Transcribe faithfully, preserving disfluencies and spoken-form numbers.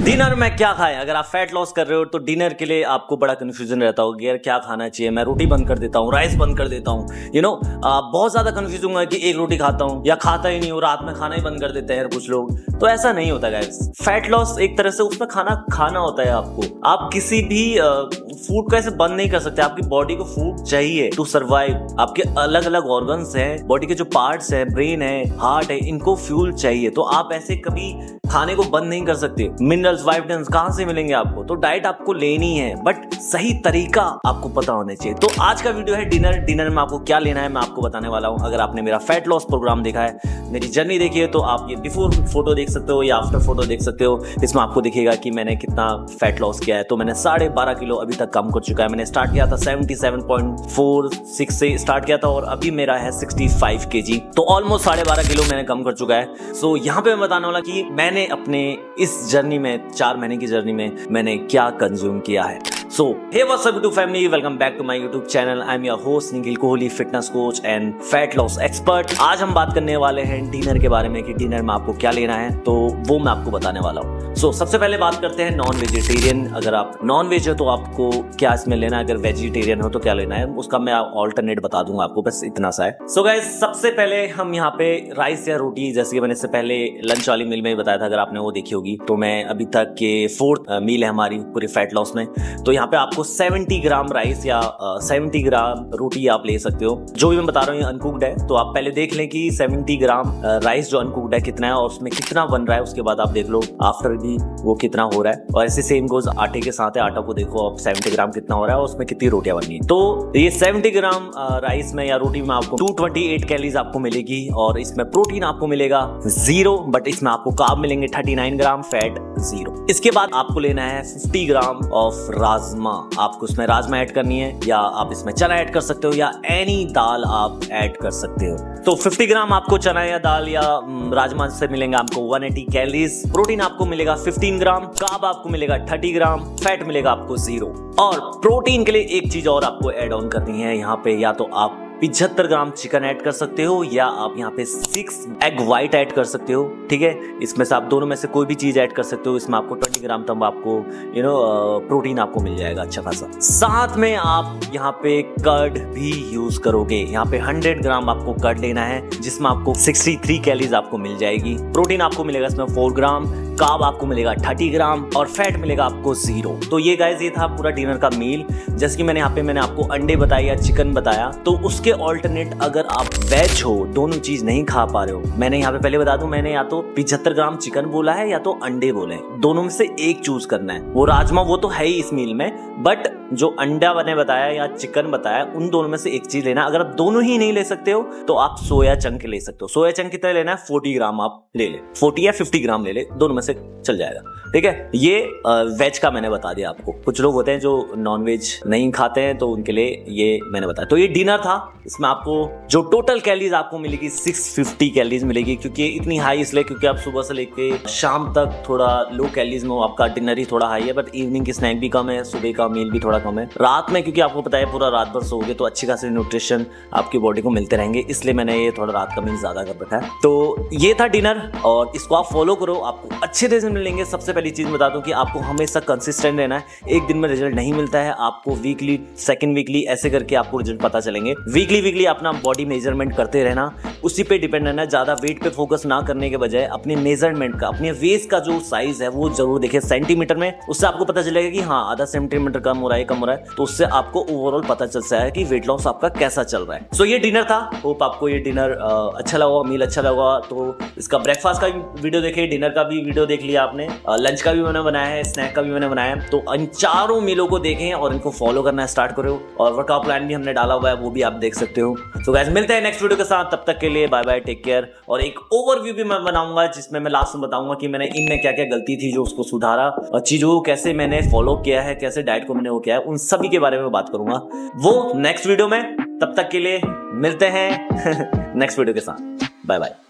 Dinner में क्या खाएं? अगर आप फैट लॉस कर रहे हो तो डिनर के लिए आपको बड़ा कंफ्यूजन रहता होगा, यार क्या खाना चाहिए। मैं रोटी बंद कर देता हूँ, राइस बंद कर देता हूँ, यू नो बहुत ज्यादा कंफ्यूज होगा कि एक रोटी खाता हूँ या खाता ही नहीं हूँ, रात में खाना ही बंद कर देते हैं कुछ लोग। तो ऐसा नहीं होता गाइस। फैट लॉस एक तरह से उसमें खाना खाना होता है आपको। आप किसी भी फूड को ऐसे बंद नहीं कर सकते। आपकी बॉडी को फूड चाहिए टू सर्वाइव। आपके अलग अलग ऑर्गन्स हैं, बॉडी के जो पार्ट्स हैं, ब्रेन है, हार्ट है, इनको फ्यूल चाहिए। तो आप ऐसे कभी खाने को बंद नहीं कर सकते। मिनरल्स, विटामिन्स कहां से मिलेंगे आपको? तो डाइट आपको लेनी है, बट सही तरीका आपको पता होना चाहिए। तो आज का वीडियो है डिनर। डिनर में आपको क्या लेना है मैं आपको बताने वाला हूं। अगर आपने मेरा फैट लॉस प्रोग्राम देखा है, मेरी जर्नी देखी है, तो आप ये बिफोर फोटो देख सकते हो या आफ्टर फोटो देख सकते हो। इसमें आपको दिखेगा कि मैंने कितना फैट लॉस किया है। तो मैंने साढ़े बारह किलो अभी तक कम कर चुका है। मैंने स्टार्ट किया था seventy seven point four six से स्टार्ट किया था और अभी मेरा है सिक्सटी फाइव केजी। तो ऑलमोस्ट साढ़े बारह किलो मैंने कम कर चुका है। सो यहाँ पे मैं बताने वाला कि मैंने अपने इस जर्नी में, चार महीने की जर्नी में, मैंने क्या कंज्यूम किया है। So hey what's up YouTube family, welcome back to my YouTube channel. I am your host Nikhil Kohli, fitness coach and fat loss expert. आज हम बात करने वाले हैं डिनर के बारे में कि डिनर में आपको क्या लेना है, तो वो मैं आपको बताने वाला हूँ। सो so, सबसे पहले बात करते हैं नॉन वेजिटेरियन। अगर आप नॉन वेज हो तो आपको क्या इसमें लेना है, अगर वेजिटेरियन हो तो क्या लेना है, उसका मैं ऑल्टरनेट बता दूंगा आपको, बस इतना सा है। सो so गाइस, सबसे पहले हम यहाँ पे राइस या रोटी, जैसे कि मैंने इससे पहले लंच वाली मील में बताया था, अगर आपने वो देखी होगी, तो मैं अभी तक के फोर्थ मील है हमारी पूरी फैट लॉस में। तो यहाँ पे आपको सेवेंटी ग्राम राइस या सेवेंटी ग्राम रोटी आप ले सकते हो। जो भी मैं बता रहा हूँ ये अनकुक्ड है, तो आप पहले देख लें कि सेवेंटी ग्राम राइस जो अनकुक्ड है कितना है और उसमें कितना बन रहा है। उसके बाद आप देख लो आफ्टर भी वो कितना हो रहा है। और ऐसे सेम गोज आटे के साथ है, आटा को देखो आप सेवेंटी ग्राम कितना हो रहा है और उसमें कितनी रोटियां बननी है। तो ये सेवेंटी ग्राम राइस में या रोटी में आपको टू ट्वेंटी एट कैलोरीज आपको मिलेगी और इसमें प्रोटीन आपको मिलेगा जीरो, बट इसमें आपको कार्ब मिलेंगे thirty nine gram, fat zero. इसके बाद आपको लेना है फिफ्टी ग्राम ऑफ राजमा। आपको इसमें राजमा ऐड करनी है या आप इसमें चना ऐड कर सकते हो या एनी दाल आप ऐड कर सकते हो। तो फिफ्टी ग्राम आपको चना या दाल या राजमा से मिलेंगे आपको वन एटी कैलोरीज। प्रोटीन आपको मिलेगा फिफ्टीन ग्राम, कार्ब आपको मिलेगा थर्टी ग्राम, फैट मिलेगा आपको जीरो। और प्रोटीन के लिए एक चीज और आपको ऐड ऑन करनी है यहाँ पे, या तो आप पचहत्तर ग्राम चिकन ऐड कर सकते हो या आप यहाँ पे सिक्स एग व्हाइट ऐड कर सकते हो। ठीक है, इसमें से आप दोनों में से कोई भी चीज ऐड कर सकते हो। इसमें आपको ट्वेंटी ग्राम तक आपको यू नो प्रोटीन आपको मिल जाएगा अच्छा खासा। साथ में आप यहाँ पे कर्ड भी यूज करोगे। यहाँ पे हंड्रेड ग्राम आपको कर्ड लेना है, जिसमें आपको सिक्सटी थ्री कैलोरीज आपको मिल जाएगी। प्रोटीन आपको मिलेगा इसमें फोर ग्राम, कार्ब आपको मिलेगा थर्टी ग्राम और फैट मिलेगा आपको जीरो। तो ये गाइस, ये था पूरा डिनर का मील। जैसे कि मैंने यहाँ पे मैंने आपको अंडे बताए या चिकन बताया, तो उसके ऑल्टरनेट अगर आप वेज हो, दोनों चीज नहीं खा पा रहे हो, मैंने यहाँ पे पहले बता दूं, मैंने या तो पचहत्तर ग्राम चिकन बोला है या तो अंडे बोले हैं, दोनों में से एक चूज करना है। वो राजमा वो तो है ही इस मील में, बट जो अंडा मैंने बताया या चिकन बताया, उन दोनों में से एक चीज लेना। अगर आप दोनों ही नहीं ले सकते हो तो आप सोया चंक ले सकते हो। सोया चंक कितना लेना है? फोर्टी ग्राम आप ले ले, फोर्टी या फिफ्टी ग्राम ले ले, दोनों में से चल जाएगा। ठीक है, ये वेज का मैंने बता दिया आपको। कुछ लोग होते हैं जो नॉन वेज नहीं खाते हैं, तो उनके लिए ये मैंने बताया। तो ये डिनर था। इसमें आपको जो टोटल कैलोरीज आपको मिलेगी सिक्स फिफ्टी कैलोरीज मिलेगी। क्योंकि इतनी हाई इसलिए क्योंकि आप सुबह से लेके शाम तक थोड़ा लो कैलोरीज में हो, आपका डिनर ही थोड़ा हाई है, बट इवनिंग की स्नैक भी कम है, सुबह का मील भी थोड़ा कम है। रात में क्योंकि आपको पता है पूरा रात भर सोओगे तो अच्छी खासी न्यूट्रिशन आपकी बॉडी को मिलते रहेंगे, इसलिए मैंने ये थोड़ा रात का मील ज्यादा कर रखा है। तो ये था डिनर और इसको आप फॉलो करो, आपको अच्छे रिजल्ट मिलेंगे। सबसे पहली चीज बता दूं कि आपको हमेशा कंसिस्टेंट रहना है। एक दिन में रिजल्ट नहीं मिलता है, आपको वीकली, सेकंड वीकली ऐसे करके आपको रिजल्ट पता चलेंगे। वीकली वीकली अपना बॉडी मेजरमेंट करते रहना, उसी पे डिपेंड रहना। ज्यादा वेट पे फोकस ना करने के बजाय अपने मेजरमेंट का, अपने वेस्ट का जो साइज है वो जरूर देखिए सेंटीमीटर में। उससे आपको पता चलेगा कि हाँ आधा सेंटीमीटर कम हो रहा है, कम हो रहा है, तो उससे आपको ओवरऑल पता चलता है कि वेट लॉस आपका कैसा चल रहा है। सो so, ये डिनर था। होप आपको ये डिनर अच्छा लगा, मील अच्छा लगा। तो इसका ब्रेकफास्ट का भी वीडियो देखिए, डिनर का भी वीडियो देख लिया आपने, लंच का भी मैंने बनाया है, स्नैक का भी मैंने बनाया है। तो इन चारों मीलों को देखें और इनको फॉलो करना स्टार्ट करो। और वर्कआउट प्लान भी हमने डाला हुआ है, वो भी आप देख सकते हो। सो गाइस, मिलते हैं नेक्स्ट वीडियो के साथ। तब तक के लिए बाय बाय, टेक केयर। और एक ओवरव्यू भी मैं बनाऊंगा जिसमें मैं लास्ट में बताऊंगा कि मैंने इनमें क्या क्या गलती थी जो उसको सुधारा, और चीजों को कैसे मैंने फॉलो किया है, कैसे डाइट को मैंने वो किया है, उन सभी के बारे में बात करूंगा वो नेक्स्ट वीडियो में। तब तक के लिए मिलते हैं नेक्स्ट वीडियो के साथ। Bye bye.